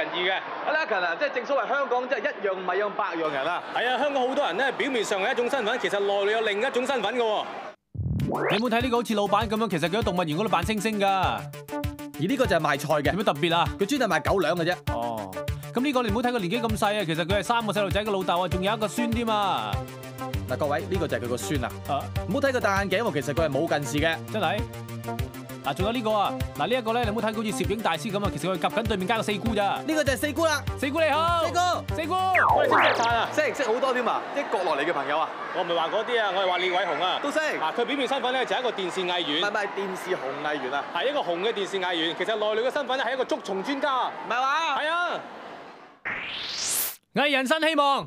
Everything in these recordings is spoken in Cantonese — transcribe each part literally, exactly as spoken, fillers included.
易嘅。 阿 Lucky 啊，即係正所謂香港即係一樣米養百樣人啊。 係啊，香港好多人咧，表面上係一種身份，其實內裏有另一種身份嘅喎。 你有冇睇呢個好似老闆咁樣？其實佢喺動物園嗰度扮猩猩㗎。 而呢個就係賣菜嘅， 有咩特別啊？ 佢專係賣狗糧嘅啫。 哦，咁呢個你唔好睇佢年紀咁細啊，其實佢係三個細路仔嘅老豆啊，仲有一個孫添啊。 嗱，各位呢個就係佢個孫啊。 啊， 唔好睇佢戴眼鏡喎，其實佢係冇近視嘅。 真係。嗱，仲有呢個啊，嗱呢一個咧，你唔好睇佢好似攝影大師咁啊，其實佢夾緊對面街個四姑咋。 呢個就係四姑啦。 四姑你好。四姑。四姑。 我哋識唔識晒啊？ 識識好多添啊！啲國內嚟嘅朋友啊， 我唔係話嗰啲啊，我係話列偉雄啊。 都識。 嗱，佢表面身份咧就係一個電視藝員。 唔係唔係電視紅藝員啊， 係一個紅嘅電視藝員，其實內裏嘅身份咧係一個捉蟲專家。 唔係話。 係啊。 藝人新希望。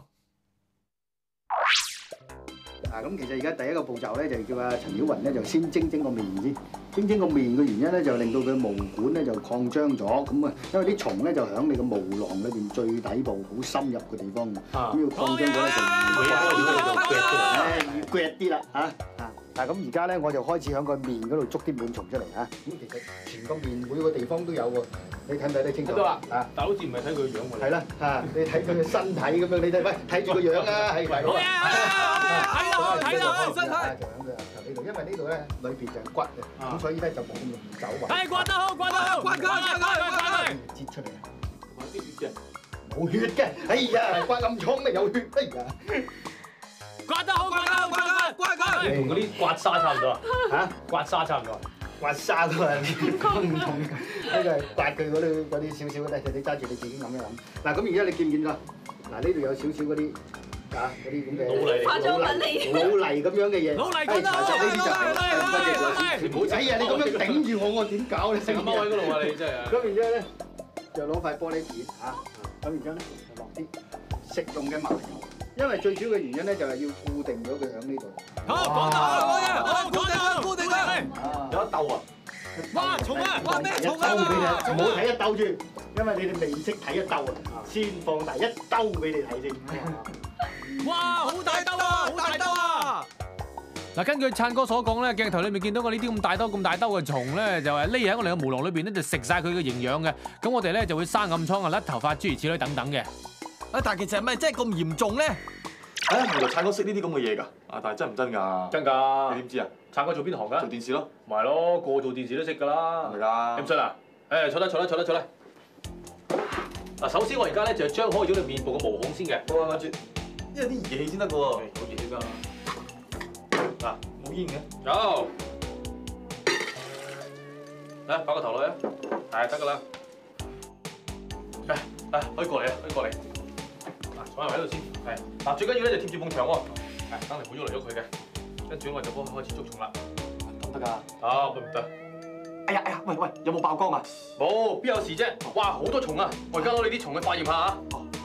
啊，咁其實而家第一個步驟咧，就叫阿陳曉雲咧就先蒸蒸個面先。蒸蒸個面嘅原因咧，就令到佢毛管咧就擴張咗。咁啊，因為啲蟲咧就喺你個毛囊裏邊最底部好深入嘅地方嘅，咁要擴張咗咧就越掘啲啦嚇啊！嗱，咁而家咧我就開始喺個面嗰度捉啲蟎蟲出嚟嚇。咁其實全個面每個地方都有喎，你睇唔睇得清楚？ 睇到啦， 啊， 但好似唔係睇佢樣喎。 係啦，嚇你睇佢嘅身體咁樣，你睇喂睇住個樣啊，係咪？ 好嘢！睇到睇到身體。 就喺呢度，因為呢度咧裏邊就係骨嘅，咁所以咧就冇咁容易走位。 係刮得好，刮得好，刮佢，刮佢，刮佢。 擠出嚟啊！啲血嘅，冇血嘅。哎呀，刮咁重咪有血，哎呀！ 刮得好，刮得好，刮佢，刮佢。 同嗰啲刮痧差唔多啊？ 嚇， 刮痧差唔多。 刮痧都係唔同嘅，呢個係刮佢嗰啲嗰啲少少嘅，你揸住你自己諗一諗。嗱，咁而家你見唔見到？嗱，呢度有少少嗰啲。啊！嗰啲咁嘅老泥、老泥、老泥咁樣嘅嘢， 老泥係查實呢啲就係老泥。 唔好哎呀！你咁樣頂住我，我點搞你？ 成踎喺嗰度啊！你真係。 咁然之後咧，就攞塊玻璃片嚇，咁然之後咧就落啲食用嘅麻油，因為最主要嘅原因咧就係要固定咗佢喺呢度。 好，講得好，講嘢，好，固定佢，固定佢。 有一兜啊！ 哇！重啊！哇！咩重啊？ 唔好睇一兜住，因為你哋未識睇一兜啊，先放大一兜俾你睇先。 哇！好大兜啊！好大兜啊！嗱，根據燦哥所講咧，鏡頭裏面見到我呢啲咁大兜、咁大兜嘅蟲咧，就係匿喺我哋嘅毛囊裏邊咧，就食晒佢嘅營養嘅。咁我哋咧就會生暗瘡啊、甩頭髮諸如此類等等嘅。 啊，但係其實係咪真係咁嚴重咧？ 啊，原來燦哥識呢啲咁嘅嘢㗎。啊，但係真唔真㗎？ 真㗎。 你點知啊？ 燦哥做邊行㗎？ 做電視咯。 咪係咯，個個做電視都識㗎啦。 係咪㗎？ 點信啊？誒，坐低，坐低，坐低，坐低。嗱，首先我而家咧就張開咗你面部嘅毛孔先嘅。 好啊，跟住。因為啲儀器先得㗎喎， 好熱先得。嗱， 冇煙嘅。 有。嚟，擺個頭落去啊。係，得㗎啦。嚟，嚟，可以過嚟啊，可以過嚟。嗱，坐埋喺度先。係。嗱，最緊要咧就貼住埲牆喎。係，等你冇喐嚟喐去嘅。跟住我就幫開始捉蟲啦。 得唔得㗎？ 啊，唔得。 哎呀哎呀，喂喂，有冇爆光啊？ 冇，邊有事啫？哇，好多蟲啊！我而家攞你啲蟲去化驗下啊。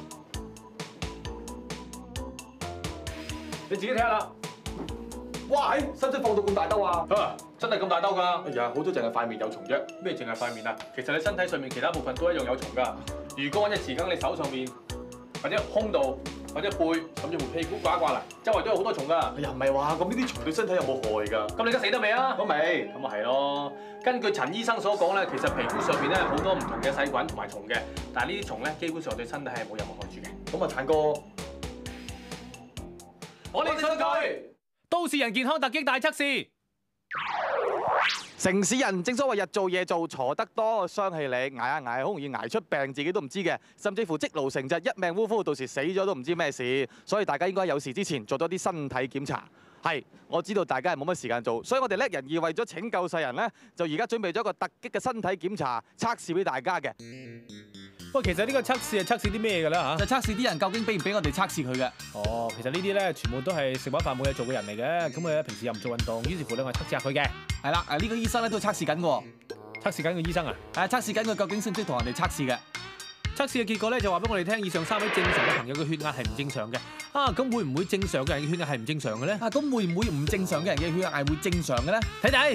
你自己睇下啦。 哇！喺使唔使放到咁大兜啊？ 啊，真係咁大兜㗎！ 哎呀，好多淨係塊面有蟲啫。 咩淨係塊面啊？其實你身體上面其他部分都一樣有蟲㗎。如果揾隻匙羹你手上面，或者胸度，或者背，甚至乎屁股刮一刮啦，周圍都有好多蟲㗎。 哎呀，唔係話咁呢啲蟲對身體有冇害㗎？ 咁你而家死得未啊？ 都未。 咁咪係咯。根據陳醫生所講咧，其實皮膚上面咧好多唔同嘅細菌同埋蟲嘅，但係呢啲蟲咧基本上對身體係冇任何害處嘅。 咁啊，燦哥。 我哋信佢。 都市人健康突擊大測試。 城市人正所謂日做夜做，坐得多傷氣力，捱下捱下好容易捱出病，自己都唔知嘅，甚至乎積勞成疾，一命嗚呼，到時死咗都唔知咩事。所以大家應該有事之前做多啲身體檢查。係，我知道大家係冇乜時間做，所以我哋叻人義為咗拯救世人咧，就而家準備咗一個突擊嘅身體檢查測試俾大家嘅。 不過其實呢個測試係測試啲咩嘅咧嚇？ 就測試啲人究竟俾唔俾我哋測試佢嘅。 哦，其實呢啲咧全部都係食飽飯冇嘢做嘅人嚟嘅，咁佢咧平時又唔做運動，於是乎咧我測試下佢嘅。 係啦，誒呢個醫生咧都測試緊嘅喎。 測試緊個醫生啊？ 係啊，測試緊佢究竟識唔識同人哋測試嘅。 測試嘅結果咧就話俾我哋聽，以上三位正常嘅朋友嘅血壓係唔正常嘅。啊，咁會唔會正常嘅人嘅血壓係唔正常嘅咧？ 啊，咁會唔會唔正常嘅人嘅血壓係會正常嘅咧？ 睇睇。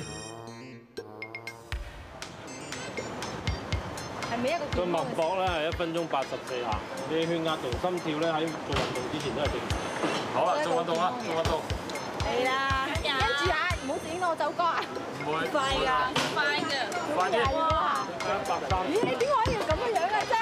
係咪一個？ 個脈搏咧係一分鐘八十四下，你血壓同心跳咧喺做運動之前都係正常。 好啦，做運動啦，做運動。 係啦，跟住啊，唔好整到我走歌啊！ 唔會。 快㗎，快㗎， 快啲。 哇！ 一百三。 咦？你點解要咁嘅樣嘅啫？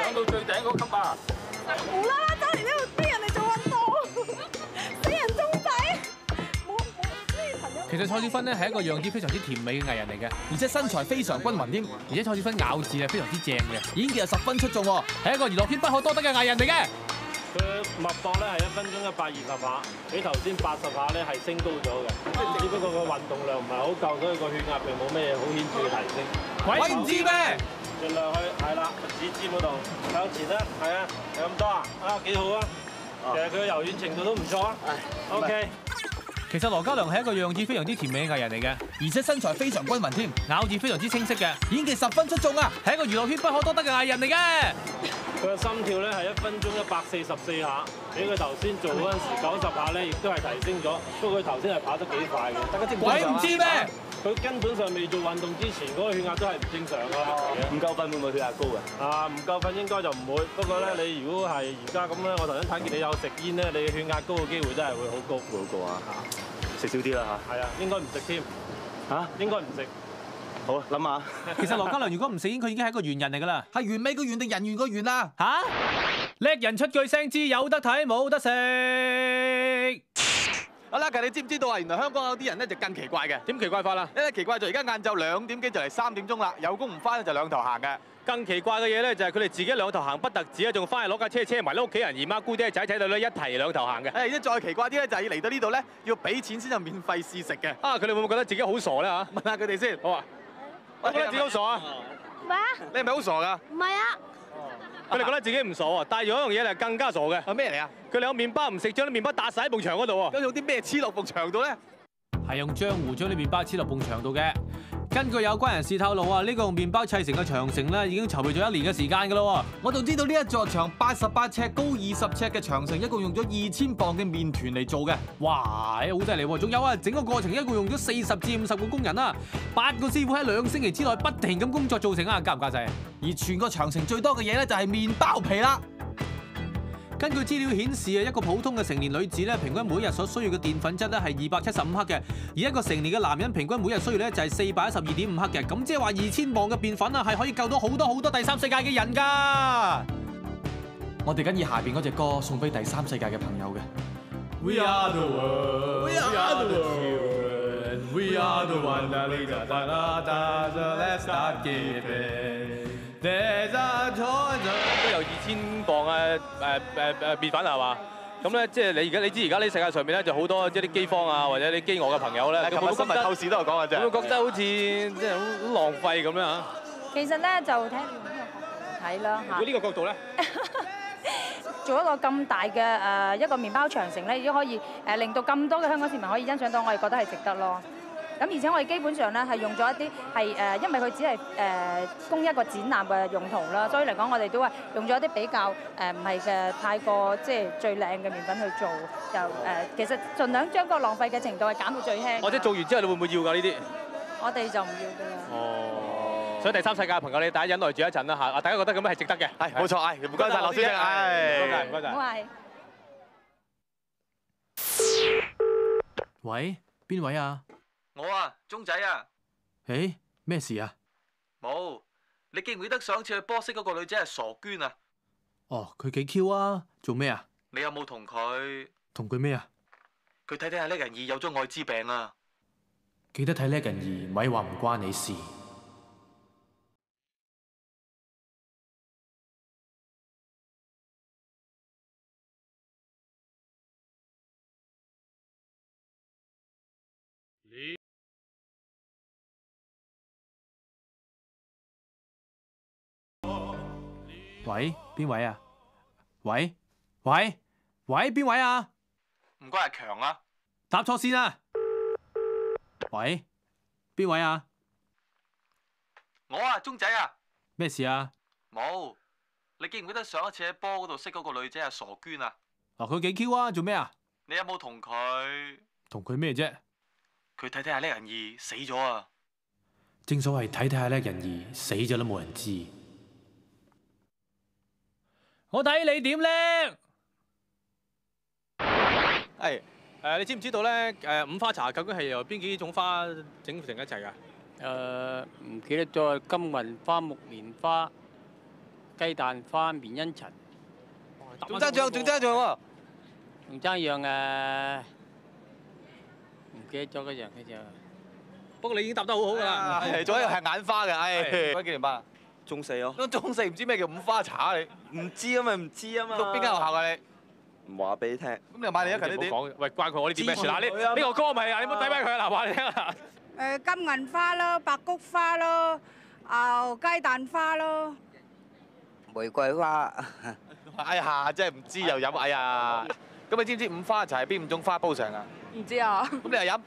上到最頂嗰級啊！ 無啦啦走嚟呢度逼人哋做運動，死人中仔！冇冇咩朋友。 其實蔡少芬咧係一個樣子非常之甜美嘅藝人嚟嘅， 而且身材非常均勻添， 而且蔡少芬咬字係非常之正嘅， 演技又十分出眾喎。 係一個娛樂圈不可多得嘅藝人嚟嘅。 佢脈搏咧係一分鐘一百二十下，比頭先八十下咧係升高咗嘅，即係只不過個運動量唔係好夠，所以個血壓並冇咩好顯著嘅提升。 鬼唔知咩？ 盡量去係啦，指尖嗰度向前啦，係啊，有咁多啊，啊幾好啊！其實佢嘅柔軟程度都唔錯啊。OK。 其實羅嘉良係一個樣子非常之甜美嘅藝人嚟嘅， 而且身材非常均勻添， 咬字非常之清晰嘅， 演技十分出眾啊！ 係一個娛樂圈不可多得嘅藝人嚟嘅。 佢嘅心跳咧係一分鐘一百四十四下，比佢頭先做嗰陣時九十下咧，亦都係提升咗。不過佢頭先係跑得幾快嘅，大家知唔知？ 鬼唔知咩？ 佢根本上未做運動之前，嗰個血壓都係唔正常㗎啦。 唔夠瞓會唔會血壓高嘅？ 啊，唔夠瞓應該就唔會。不過咧，你如果係而家咁咧，我頭先睇見你有食煙咧，你嘅血壓高嘅機會真係會好高。 會好高啊！食少啲啦嚇。 係啊，應該唔食添。 嚇？ 應該唔食。 好，諗下。 其實羅嘉良如果唔食煙，佢已經係一個猿人嚟㗎啦。 係完美個完定人猿個猿啊？ 嚇！叻人出句聲知有得睇冇得食。 阿 Lucky，你知唔知道啊？原來香港有啲人咧就更奇怪嘅。 點奇怪法啦？ 咧奇怪就而家晏晝兩點幾就嚟三點鐘啦，有工唔翻咧就兩頭行嘅。 更奇怪嘅嘢咧就係佢哋自己兩頭行不特止啊，仲翻去攞架車車埋啲屋企人姨媽姑爹仔仔女女一齊兩頭行嘅。 誒，而且再奇怪啲咧就係要嚟到呢度咧要俾錢先有免費試食嘅。 啊！佢哋會唔會覺得自己好傻咧嚇？ 問下佢哋先。 好啊，我覺得自己好傻啊！ 咩啊？ 你係咪好傻㗎？ 唔係啊！ 佢哋覺得自己唔傻喎，但係有一樣嘢係更加傻嘅。 係咩嚟啊？ 佢哋有麵包唔食，將啲麵包搭晒喺埲牆嗰度喎。 咁用啲咩黐落埲牆度咧？ 係用漿糊將啲麵包黐落埲牆度嘅。根據有關人士透露啊，呢、這個用麵包砌成嘅長城咧，已經籌備咗一年嘅時間㗎咯。 我仲知道呢一座長八十八尺、高二十尺嘅長城，一共用咗二千磅嘅麵團嚟做嘅。 哇，好犀利喎！仲有啊，整個過程一共用咗四十至五十個工人啦，八個師傅喺兩星期之內不停咁工作造成啊，加唔加勢？ 而全個長城最多嘅嘢咧就係麵包皮啦。 根據資料顯示啊，一個普通嘅成年女子咧，平均每日所需要嘅澱粉質咧係二百七十五克嘅，而一個成年嘅男人平均每日需要咧就係四百一十二點五克嘅，咁即係話二千磅嘅澱粉啊，係可以救到好多好多第三世界嘅人㗎。 我哋緊以下邊嗰隻歌送俾第三世界嘅朋友嘅。 We are the world, we are the children, we are the one that we got da da da. Let's start giving. There's a toy 都有二千磅嘅誒誒誒麵粉係嘛？咁咧即係你而家你知而家呢世界上面咧就好多即係啲饑荒啊或者啲飢餓嘅朋友咧， 琴日新聞透視都有講嘅啫。 會唔會覺得好似即係好浪費咁樣啊？ 其實咧就睇你用邊個角度睇啦嚇。 如果呢個角度咧， 做一個咁大嘅誒一個麵包長城咧，已經可以誒令到咁多嘅香港市民可以欣賞到，我哋覺得係值得咯。咁而且我哋基本上咧係用咗一啲係誒，因為佢只係誒供一個展覽嘅用途啦，所以嚟講我哋都係用咗一啲比較誒唔係嘅太過即係最靚嘅麵粉去做，就誒其實盡量將個浪費嘅程度係減到最輕。 或者做完之後你會唔會要㗎呢啲？ 我哋就唔要㗎啦。 哦，所以第三世界嘅朋友你大家忍耐住一陣啦嚇，大家覺得咁樣係值得嘅。 係冇錯，係唔該曬羅小姐，係唔該曬，唔該曬。 好係。 喂，邊位啊？ 我啊，鐘仔啊。 誒，咩事啊？ 冇，你記唔記得上次去波識嗰個女仔係傻娟啊？ 哦，佢幾 Q 啊？做咩啊？ 你有冇同佢？ 同佢咩啊？ 佢睇睇下叻人二有咗愛滋病啊！ 記得睇叻人二，咪話唔關你事。喂，邊位啊？喂，喂，喂，邊位啊？ 唔該，係強啊！ 搭錯線啊！喂，邊位啊？ 我啊，鐘仔啊！ 咩事啊？ 冇，你記唔記得上一次喺波嗰度識嗰個女仔係傻娟啊？ 嗱，佢幾 Q 啊？做咩啊？ 你有冇同佢？ 同佢咩啫？ 佢睇睇下叻人二死咗啊！ 正所謂睇睇下叻人二死咗都冇人知。我睇你點叻？ 係誒，你知唔知道咧？誒，五花茶究竟係由邊幾種花整成一齊㗎？ 誒唔記得咗，金銀花、木蓮花、 雞蛋花麵因塵， 仲爭獎，仲爭獎喎！ 仲爭一樣誒，唔記得咗嗰樣嘅就。 不過你已經答得好好㗎啦。 係，仲有一個係眼花嘅，唉，嗰幾年班啊？ 中四咯。 都中四唔知咩叫五花茶你？ 唔知啊嘛，唔知啊嘛。 讀邊間學校㗎你？ 唔話俾你聽。 咁你又買你一近呢啲？ 講，喂，關佢我呢啲咩事？嗱，呢呢個歌咪啊，你唔好詆毀佢啊！嗱，話你聽啊。 誒金銀花咯，白菊花咯，啊雞蛋花咯， 玫瑰花。 哎呀，真係唔知又飲，哎呀！咁你知唔知五花茶係邊五種花煲成啊？ 唔知啊。 咁你又飲？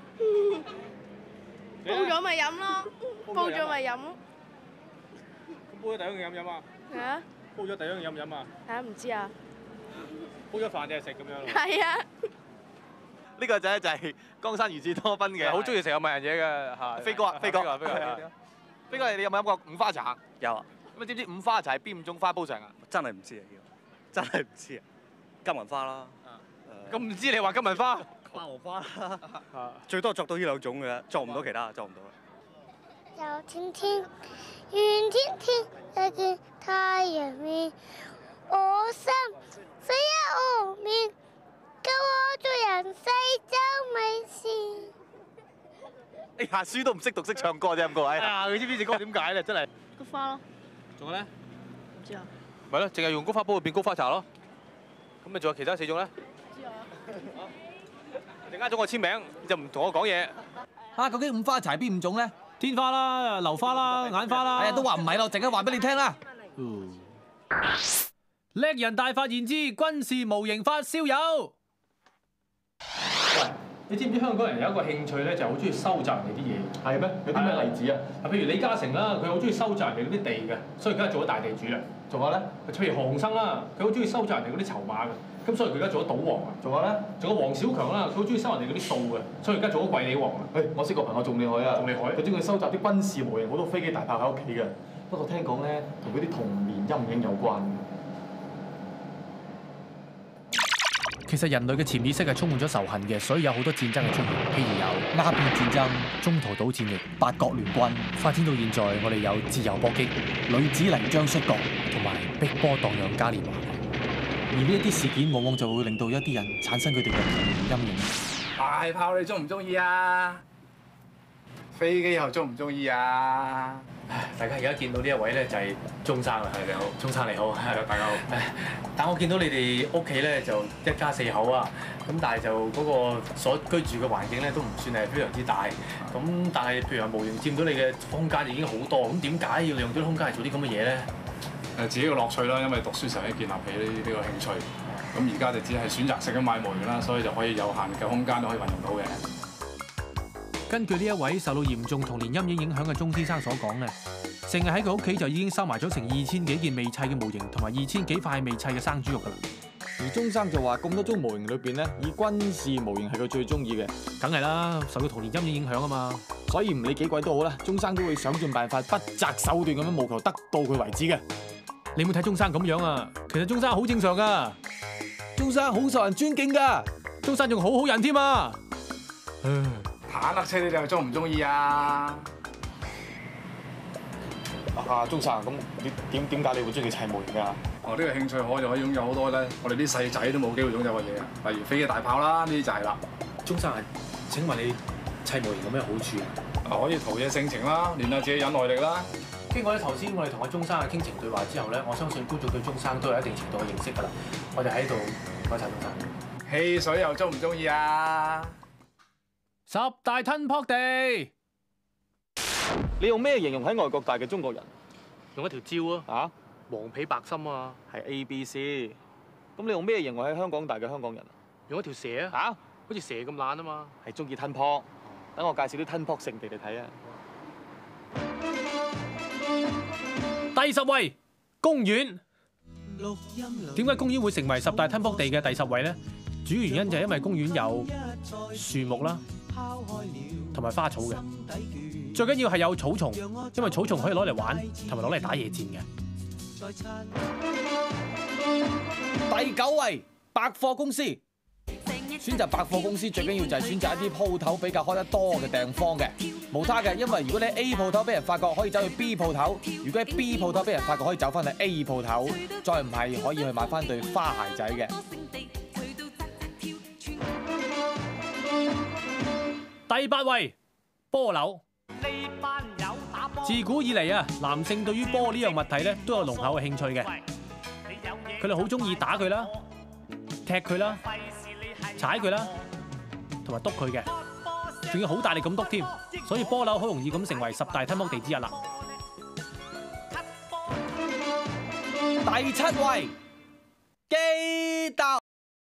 煲咗咪飲咯，煲咗咪飲咯。 咁煲咗第一樣飲唔飲啊？ 嚇？ 煲咗第一樣飲唔飲啊？ 嚇唔知啊。 煲咗飯定係食咁樣？ 係啊。 呢個仔就係江山如此多賓嘅， 好中意食有問人嘢嘅嚇。 飛哥啊，飛哥，飛哥，飛哥，你有冇飲過五花茶？ 有啊。 咁你知唔知五花茶係邊五種花煲成啊？ 真係唔知啊，真係唔知啊。金銀花啦。 咁唔知你話金銀花？ 霸王花啦。最多作到呢兩種嘅，作唔到其他，作唔到啦。 有天天，願天天一見太陽面，我心飛一湖面，救我做人世間美事。 哎呀，書都唔識讀，識唱歌啫咁各位。 哎呀，佢知唔知隻歌點解咧？真係。 菊花咯。 仲有咧？ 唔知啊。 咪咯，淨係用菊花煲變菊花茶咯。咁你仲有其他四種咧？ 唔知啊。 陣間咗我簽名，你就唔同我講嘢。 啊，究竟五花茶係邊五種咧？ 天花啦、流花啦、眼花啦。 哎呀，都話唔係咯，陣間話俾你聽啦。 叻人大發現之軍事模型發燒友。喂，你知唔知香港人有一個興趣咧，就係好中意收集人哋啲嘢。 係咩？有啲咩例子啊？ 嗱，譬如李嘉誠啦，佢好中意收集人哋嗰啲地嘅，所以而家做咗大地主啦。仲有咧，譬如韓生啦，佢好中意收集人哋嗰啲籌碼嘅，咁所以佢而家做咗賭王啊。仲有咧，仲有黃小強啦，佢好中意收人哋嗰啲數嘅，所以而家做咗貴利王啊。 誒，我識個朋友仲厲害啊！ 仲厲害！ 佢中意收集啲軍事模型，好多飛機大炮喺屋企嘅。不過聽講咧，同嗰啲童年陰影有關。 其實人類嘅潛意識係充滿咗仇恨嘅，所以有好多戰爭嘅出現，譬如有鴉片戰爭、中途島戰役、八國聯軍，發展到現在，我哋有自由搏擊、女子泥漿摔角同埋碧波盪漾嘉年華。而呢一啲事件往往就會令到一啲人產生佢哋嘅童年陰影。 大炮你中唔中意啊？飛機又中唔中意啊？ 大家而家見到呢一位咧就係鐘生啦，係你好，鐘生你好，係大家好。但我見到你哋屋企咧就一家四口啊，咁但係就嗰個所居住嘅環境咧都唔算係非常之大，咁但係譬如話模型佔到你嘅空間已經好多，咁點解要利用咗啲空間嚟做啲咁嘅嘢咧？ 誒自己嘅樂趣啦，因為讀書時候已經建立起呢呢個興趣，咁而家就只係選擇性咁買模型啦，所以就可以有限嘅空間都可以運用到嘅。 根據呢一位受到嚴重童年陰影影響嘅鐘先生所講咧，淨係喺佢屋企就已經收埋咗成二千幾件未砌嘅模型，同埋二千幾塊未砌嘅生豬肉㗎啦。 而鐘生就話咁多種模型裏邊咧，以軍事模型係佢最中意嘅。 梗係啦，受到童年陰影影響啊嘛。 所以唔理幾貴都好啦，鐘生都會想盡辦法，不擇手段咁樣務求得到佢為止嘅。 你冇睇鐘生咁樣啊？其實鐘生好正常㗎， 鐘生好受人尊敬㗎， 鐘生仲好好人添啊！唉。 坦克車你哋又中唔中意啊？ 啊，鐘生，咁點點點解你會中意砌模型㗎？ 哦，呢個興趣可就可以擁有好多咧，我哋啲細仔都冇機會擁有嘅嘢啊，例如飛機大炮啦，呢啲就係啦。 鐘生，請問你砌模型有咩好處啊？ 啊，可以陶冶性情啦，練下自己忍耐力啦。 經過咧頭先我哋同阿鐘生嘅傾情對話之後咧，我相信觀眾對鐘生都有一定程度嘅認識㗎啦。我哋喺度唔該曬鐘生。 汽水又中唔中意啊？ 十大吞撲地， 你用咩形容喺外國大嘅中國人？ 用一條蕉啊！ 啊， 黃皮白心啊！ 係 A B C。咁你用咩形容喺香港大嘅香港人啊？ 用一條蛇啊！ 嚇， 好似蛇咁懶啊嘛！ 係中意吞撲。等我介紹啲吞撲聖地你睇啊！ 第十位公園。點解公園會成為十大吞撲地嘅第十位咧？主要原因就係因為公園有樹木啦，同埋花草嘅。最緊要係有草叢，因為草叢可以攞嚟玩，同埋攞嚟打野戰嘅。 第九位百貨公司。 選擇百貨公司最緊要就係選擇一啲鋪頭比較開得多嘅地方嘅，無他嘅，因為如果你 A 鋪頭俾人發覺，可以走去 B 鋪頭；如果喺 B 鋪頭俾人發覺，可以走翻去 A 鋪頭，再唔係可以去買翻對花鞋仔嘅。 第八位，波樓。自古以嚟啊，男性對於波呢樣物體咧都有濃厚嘅興趣嘅。佢哋好中意打佢啦、踢佢啦、踩佢啦，同埋篤佢嘅，仲要好大力咁篤添。所以波樓好容易咁成為十大吞剝地之一啦。 第七位，機竇。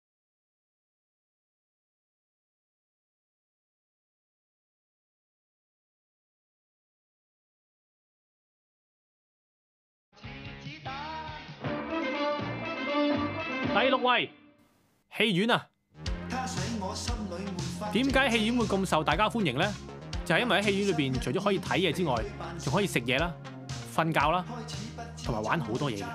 第六位，戲院啊，點解戲院會咁受大家歡迎呢？就係因為喺戲院裏邊，除咗可以睇嘢之外，仲可以食嘢啦、瞓覺啦，同埋玩好多嘢嘅。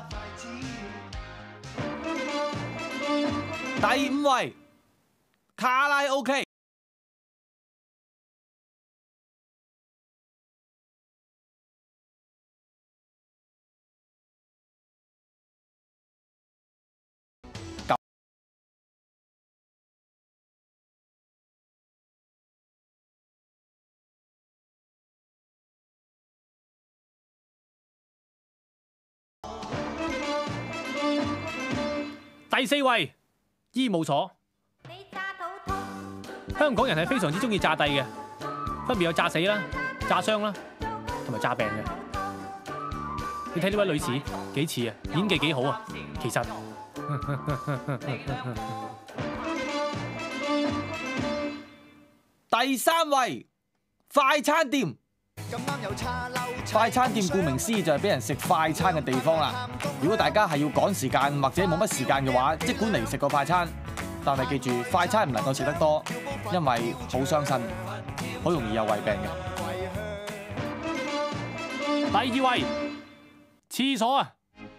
第五位，卡拉 OK。 第四位，醫務所。香港人係非常之中意炸帝嘅，分別有炸死啦、炸傷啦，同埋炸病嘅。你睇呢位女士幾似啊，演技幾好啊，其實。 第三位，快餐店。快餐店顧名思義就係俾人食快餐嘅地方啦。如果大家係要趕時間或者冇乜時間嘅話，即管嚟食個快餐。但係記住，快餐唔能夠食得多，因為好傷身，好容易有胃病嘅。 第二位，廁所啊，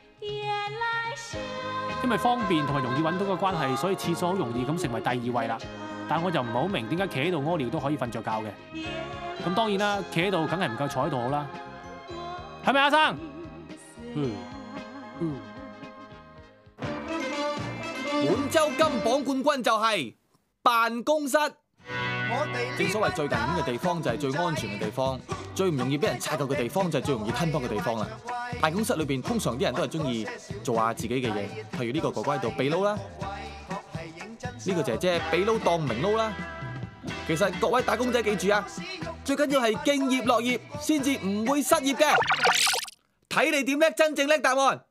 因為方便同埋容易揾到嘅關係，所以廁所好容易咁成為第二位啦。但我就唔係好明點解企喺度屙尿都可以瞓着覺嘅。咁當然啦，企喺度梗係唔夠坐喺度好啦，係咪阿生？嗯嗯。 本週金榜冠軍就係辦公室。正所謂最危險嘅地方就係最安全嘅地方，最唔容易俾人察覺嘅地方就係最容易吞泡嘅地方啦。辦公室裏邊通常啲人都係中意做下自己嘅嘢，譬如呢個哥哥喺度秘撈啦，呢個姐姐秘撈當明撈啦。其實各位打工仔記住啊，最緊要係敬業樂業，先至唔會失業嘅。睇你點叻，真正叻答案。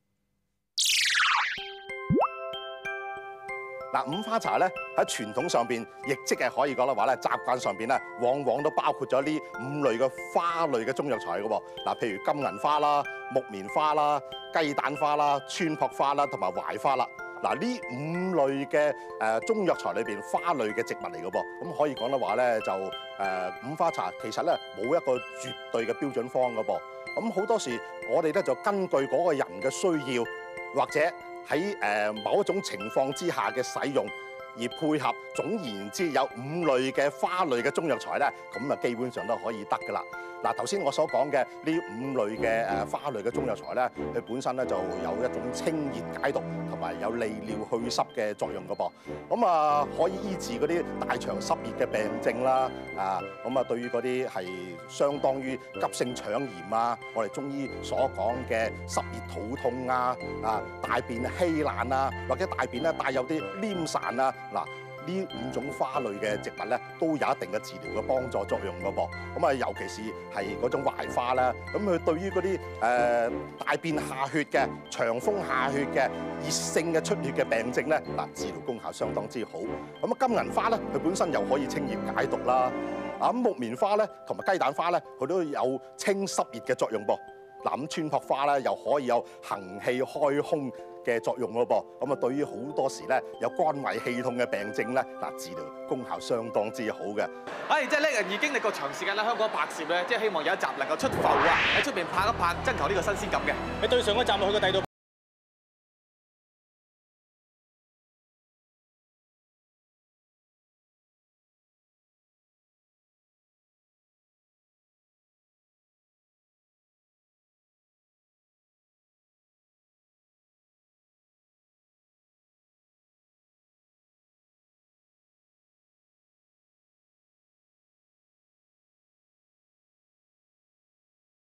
嗱，五花茶咧喺傳統上邊，亦即係可以講嘅話咧，習慣上邊咧，往往都包括咗呢五類嘅花類嘅中藥材嘅喎。嗱，譬如金銀花啦、木棉花啦、雞蛋花啦、川撲花啦，同埋槐花啦。嗱，呢五類嘅誒中藥材裏邊花類嘅植物嚟嘅噃，咁可以講嘅話咧，就誒五花茶其實咧冇一個絕對嘅標準方嘅噃。咁好多時我哋咧就根據嗰個人嘅需要，或者喺誒某一種情況之下嘅使用，而配合總言之有五類嘅花類嘅中藥材咧，咁啊基本上都可以得㗎啦。嗱，頭先我所講嘅呢五類嘅誒花類嘅中藥材咧，佢本身咧就有一種清熱解毒同埋有利尿去濕嘅作用㗎噃。咁啊可以醫治嗰啲大腸濕熱嘅病症啦。啊，咁啊對於嗰啲係相當於急性腸炎啊，我哋中醫所講嘅濕熱肚痛啊，啊大便稀爛啊，或者大便咧帶有啲黏潺啊，嗱。呢五種花類嘅植物咧，都有一定嘅治療嘅幫助作用㗎噃。咁啊，尤其是係嗰種槐花啦，咁佢對於嗰啲誒大便下血嘅、長風下血嘅、熱性嘅出血嘅病症咧，嗱治療功效相當之好。咁啊，金銀花咧，佢本身又可以清熱解毒啦。啊，咁木棉花咧，同埋雞蛋花咧，佢都有清濕熱嘅作用噃。嗱，咁川撲花咧，又可以有行氣開胸嘅作用咯噃，咁啊對於好多時咧有肝胃氣痛嘅病症咧，嗱治療功效相當之好嘅。 唉，即係叻人已經歷過長時間喺香港拍攝咧，即係希望有一集能夠出埠啊，喺出邊拍一拍，增求呢個新鮮感嘅。 你對上嗰集我去過第二度。